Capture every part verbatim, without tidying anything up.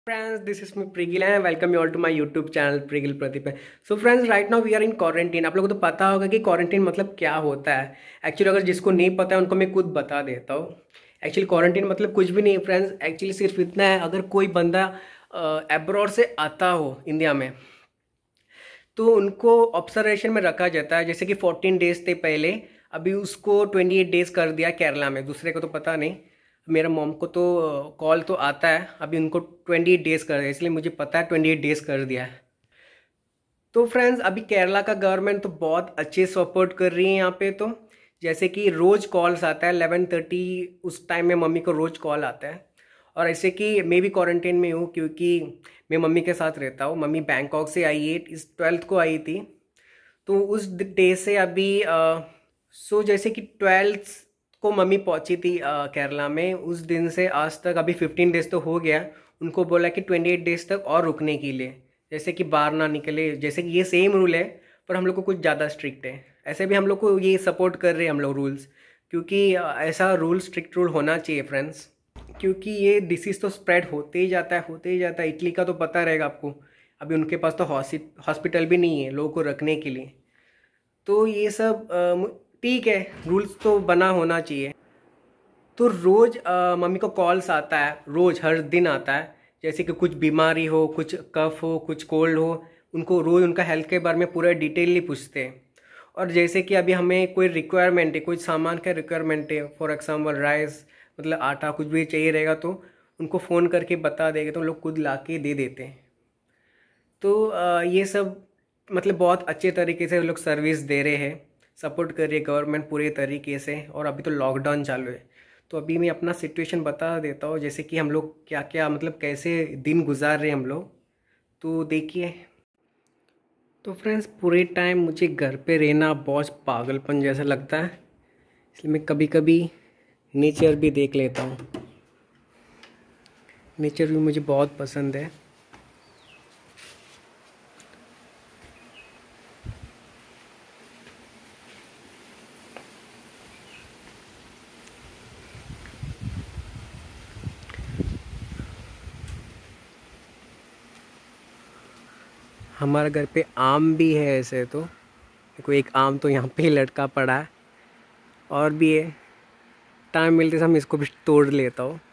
Friends, this is me Prigil and I welcome you all to my YouTube channel Prigil Pradeep है। So friends, right now we are in quarantine। आप लोगों को तो पता होगा कि क्वारंटीन मतलब क्या होता है। एक्चुअली अगर जिसको नहीं पता है उनको मैं खुद बता देता हूँ। एक्चुअली क्वारंटीन मतलब कुछ भी नहीं है फ्रेंड्स। एक्चुअली सिर्फ इतना है, अगर कोई बंदा एब्रॉड से आता हो इंडिया में तो उनको ऑब्जर्वेशन में रखा जाता है। जैसे कि फोर्टीन डेज थे पहले, अभी उसको ट्वेंटी एट डेज कर दिया केरला में। दूसरे को तो पता नहीं, मेरा मॉम को तो कॉल तो आता है, अभी उनको ट्वेंटी एट डेज कर दिया, इसलिए मुझे पता है ट्वेंटी एट डेज कर दिया है। तो फ्रेंड्स, अभी केरला का गवर्नमेंट तो बहुत अच्छे सपोर्ट कर रही है यहाँ पे। तो जैसे कि रोज़ कॉल्स आता है इलेवन थर्टी, उस टाइम में मम्मी को रोज़ कॉल आता है। और ऐसे कि मैं भी क्वारंटाइन में हूँ क्योंकि मैं मम्मी के साथ रहता हूँ। मम्मी बैंकॉक से आई है, इस ट्वेल्थ को आई थी। तो उस डे से अभी अ, सो जैसे कि ट्वेल्थ को मम्मी पहुंची थी अ, केरला में, उस दिन से आज तक अभी फिफ्टीन डेज तो हो गया। उनको बोला कि ट्वेंटी एट डेज तक और रुकने के लिए, जैसे कि बाहर ना निकले। जैसे कि ये सेम रूल है पर हम लोग को कुछ ज़्यादा स्ट्रिक्ट है। ऐसे भी हम लोग को ये सपोर्ट कर रहे हैं हम लोग रूल्स, क्योंकि अ, ऐसा रूल स्ट्रिक्ट रूल होना चाहिए फ्रेंड्स। क्योंकि ये डिसीज़ तो स्प्रेड होते ही जाता है, होते ही जाता है। इटली का तो पता रहेगा आपको, अभी उनके पास तो हॉस्पिटल भी नहीं है लोगों को रखने के लिए। तो ये सब अ, मु- ठीक है, रूल्स तो बना होना चाहिए। तो रोज़ अ, मम्मी को कॉल्स आता है, रोज़ हर दिन आता है। जैसे कि कुछ बीमारी हो, कुछ कफ हो, कुछ कोल्ड हो, उनको रोज़ उनका हेल्थ के बारे में पूरा डिटेलली पूछते हैं। और जैसे कि अभी हमें कोई रिक्वायरमेंट है, कोई सामान का रिक्वायरमेंट है, फॉर एग्जांपल राइस, मतलब आटा कुछ भी चाहिए रहेगा तो उनको फ़ोन करके बता देंगे तो लोग खुद ला के दे देते हैं। तो अ, ये सब मतलब बहुत अच्छे तरीके से वो लोग सर्विस दे रहे हैं, सपोर्ट कर रही है गवर्नमेंट पूरे तरीके से। और अभी तो लॉकडाउन चालू है, तो अभी मैं अपना सिचुएशन बता देता हूँ, जैसे कि हम लोग क्या क्या मतलब कैसे दिन गुजार रहे हैं हम लोग। तो देखिए, तो फ्रेंड्स पूरे टाइम मुझे घर पे रहना बहुत पागलपन जैसा लगता है, इसलिए मैं कभी कभी नेचर भी देख लेता हूँ। नेचर भी मुझे बहुत पसंद है। हमारे घर पे आम भी है ऐसे तो, देखो एक आम तो यहाँ पे ही लटका पड़ा है, और भी है। टाइम मिलते समय इसको भी तोड़ लेता हूँ।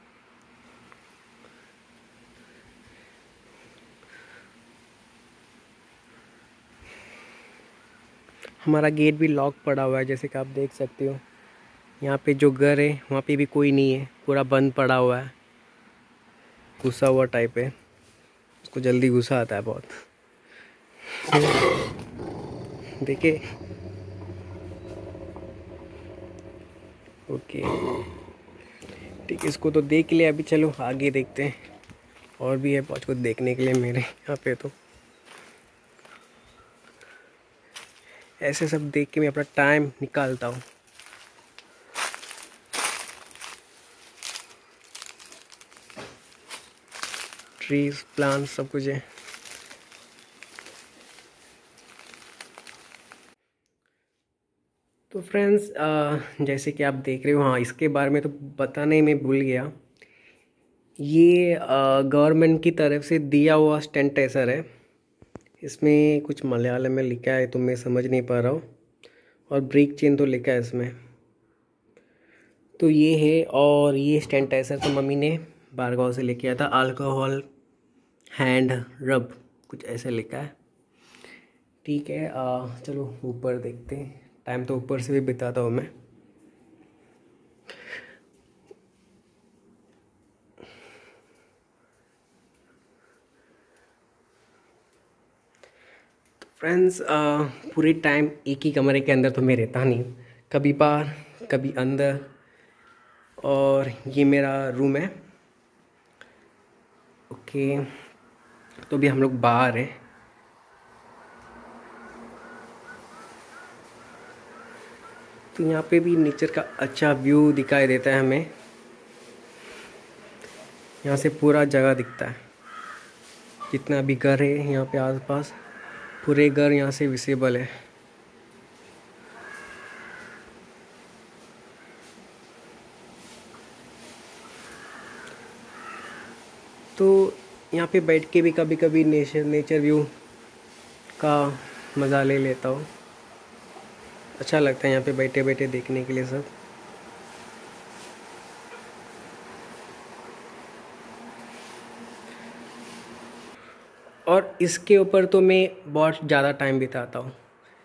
हमारा गेट भी लॉक पड़ा हुआ है, जैसे कि आप देख सकते हो। यहाँ पे जो घर है वहाँ पे भी कोई नहीं है, पूरा बंद पड़ा हुआ है, घुसा हुआ टाइप है। उसको जल्दी गुस्सा आता है बहुत। देखिए, ओके ठीक है, इसको तो देख लिया। अभी चलो आगे देखते हैं, और भी है बहुत कुछ देखने के लिए मेरे यहाँ पे। तो ऐसे सब देख के मैं अपना टाइम निकालता हूँ। ट्रीज प्लांट सब कुछ है। तो फ्रेंड्स, जैसे कि आप देख रहे हो, हाँ इसके बारे में तो बताने ही मैं भूल गया। ये गवर्नमेंट की तरफ से दिया हुआ स्टेंटेसर है। इसमें कुछ मलयालम में लिखा है तो मैं समझ नहीं पा रहा हूँ, और ब्रेक चेन तो लिखा है इसमें। तो ये है, और ये स्टेंटेसर तो मम्मी ने बारगांव से लेके आया था। अल्कोहल हैंड रब, कुछ ऐसे लिखा है। ठीक है, आ, चलो ऊपर देखते हैं। टाइम तो ऊपर से भी बिताता हूँ मैं। फ्रेंड्स, पूरे टाइम एक ही कमरे के अंदर तो मैं रहता नहीं हूँ, कभी बाहर कभी अंदर। और ये मेरा रूम है। ओके, तो अभी हम लोग बाहर हैं। तो यहाँ पे भी नेचर का अच्छा व्यू दिखाई देता है हमें। यहाँ से पूरा जगह दिखता है, जितना भी घर है यहाँ पे आसपास, पूरे घर यहाँ से विजिबल है। तो यहाँ पे बैठ के भी कभी कभी नेचर नेचर व्यू का मज़ा ले लेता हूँ। अच्छा लगता है यहाँ पे बैठे बैठे देखने के लिए सब। और इसके ऊपर तो मैं बहुत ज़्यादा टाइम बिताता हूँ।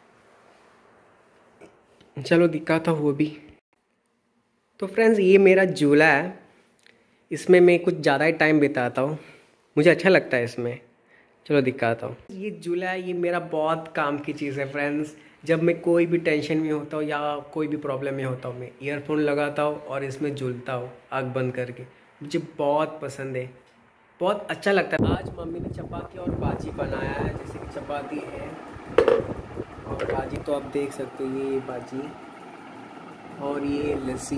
चलो दिखाता हूँ वो भी। तो फ्रेंड्स ये मेरा झूला है, इसमें मैं कुछ ज़्यादा ही टाइम बिताता हूँ, मुझे अच्छा लगता है इसमें। चलो दिखाता हूँ। ये झूला है, ये मेरा बहुत काम की चीज़ है फ्रेंड्स। जब मैं कोई भी टेंशन में होता हूँ या कोई भी प्रॉब्लम में होता हूँ, मैं ईयरफोन लगाता हूँ और इसमें झूलता हूँ आँख बंद करके। मुझे बहुत पसंद है, बहुत अच्छा लगता है। आज मम्मी ने चपाती और भाजी बनाया है। जैसे कि चपाती है और भाजी तो आप देख सकते हो, ये भाजी और ये लस्सी।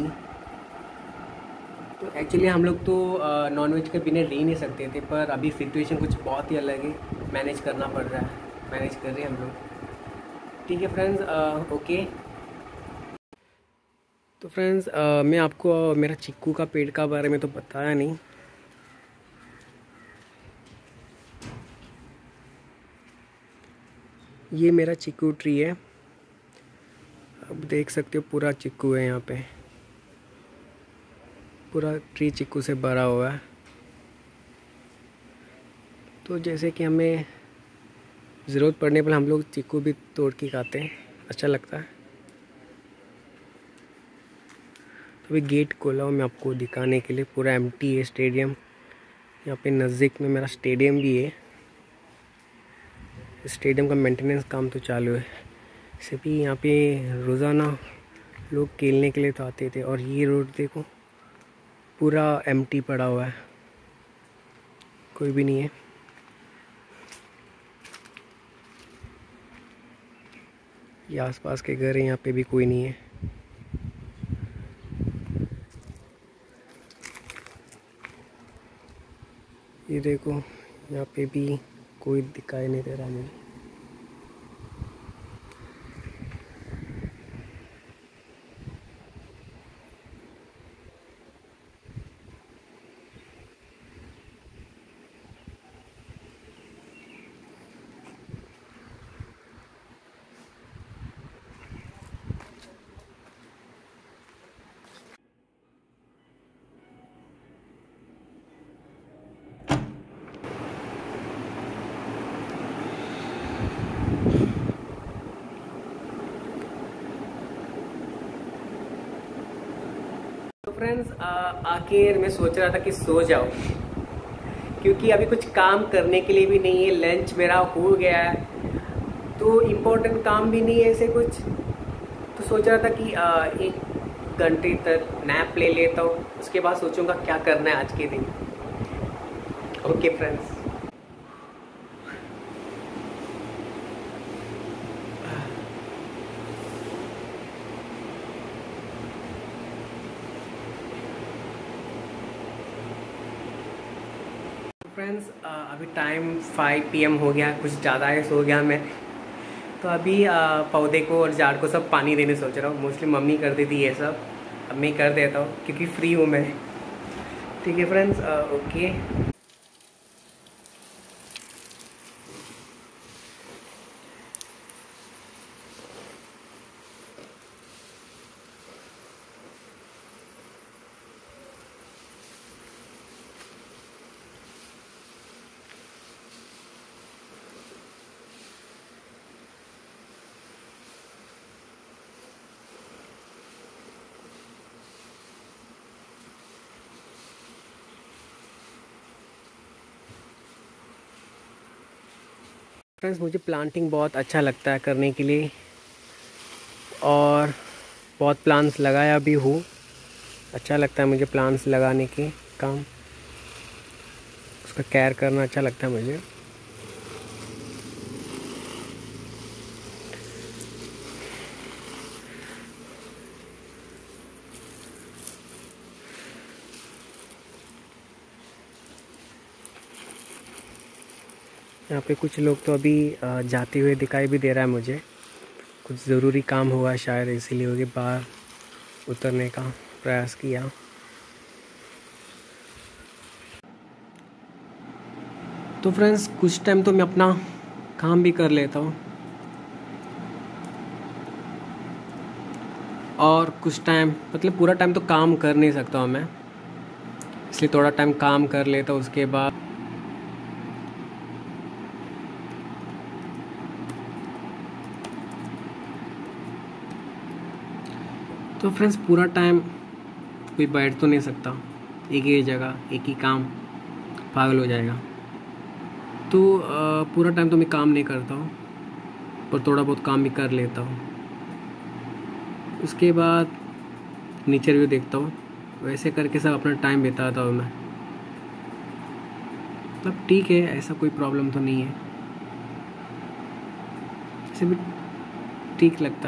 तो एक्चुअली हम लोग तो नॉनवेज के बिना रह नहीं सकते थे, पर अभी सिचुएशन कुछ बहुत ही अलग है, मैनेज करना पड़ रहा है, मैनेज कर रहे हैं हम लोग। ठीक है फ्रेंड्स, ओके। तो फ्रेंड्स मैं आपको मेरा चिक्कू का पेड़ का बारे में तो बताया नहीं। ये मेरा चिक्कू ट्री है, अब देख सकते हो पूरा चिक्कू है यहाँ पे, पूरा ट्री चिक्कू से भरा हुआ है। तो जैसे कि हमें ज़रूरत पड़ने पर हम लोग चिक्कू भी तोड़ के खाते हैं, अच्छा लगता है। तो अभी गेट खोला हूँ मैं आपको दिखाने के लिए, पूरा एम्प्टी है स्टेडियम। यहाँ पे नज़दीक में मेरा स्टेडियम भी है। स्टेडियम का मेंटेनेंस काम तो चालू है। इसे भी यहाँ पे रोज़ाना लोग खेलने के लिए तो आते थे। और ये रोड देखो पूरा एम्प्टी पड़ा हुआ है, कोई भी नहीं है। ये आसपास के घर हैं, यहाँ पे भी कोई नहीं है। ये देखो यहाँ पे भी कोई दिखाई नहीं दे रहा मुझे। तो फ्रेंड्स आखिर मैं सोच रहा था कि सो जाओ, क्योंकि अभी कुछ काम करने के लिए भी नहीं है। लंच मेरा हो गया है, तो इम्पोर्टेंट काम भी नहीं है ऐसे कुछ। तो सोच रहा था कि आ, एक घंटे तक नैप ले लेता हूँ, उसके बाद सोचूंगा क्या करना है आज के दिन। Okay friends. फ्रेंड्स अभी टाइम फाइव पी एम हो गया, कुछ ज़्यादा है, सो गया मैं। तो अभी आ, पौधे को और झाड़ को सब पानी देने सोच रहा हूँ। मोस्टली मम्मी कर देती है ये सब, अब मैं कर देता हूँ क्योंकि फ्री हूँ मैं। ठीक है फ्रेंड्स, ओके। फ्रेंड्स मुझे प्लांटिंग बहुत अच्छा लगता है करने के लिए, और बहुत प्लांट्स लगाया भी हूँ। अच्छा लगता है मुझे प्लांट्स लगाने के काम, उसका केयर करना अच्छा लगता है मुझे। यहाँ पे कुछ लोग तो अभी जाते हुए दिखाई भी दे रहा है मुझे, कुछ ज़रूरी काम हुआ शायद, इसीलिए होगी बाहर उतरने का प्रयास किया। तो फ्रेंड्स कुछ टाइम तो मैं अपना काम भी कर लेता हूँ और कुछ टाइम मतलब पूरा टाइम तो काम कर नहीं सकता हूँ मैं, इसलिए थोड़ा टाइम काम कर लेता हूँ। उसके बाद तो फ्रेंड्स पूरा टाइम कोई बैठ तो नहीं सकता एक ही जगह, एक ही काम, पागल हो जाएगा। तो आ, पूरा टाइम तो मैं काम नहीं करता हूँ, पर थोड़ा बहुत काम भी कर लेता हूँ। उसके बाद नेचर व्यू देखता हूँ, वैसे करके सब अपना टाइम बिताता हूँ मैं। मतलब ठीक है, ऐसा कोई प्रॉब्लम तो नहीं है, ऐसे भी ठीक लगता है।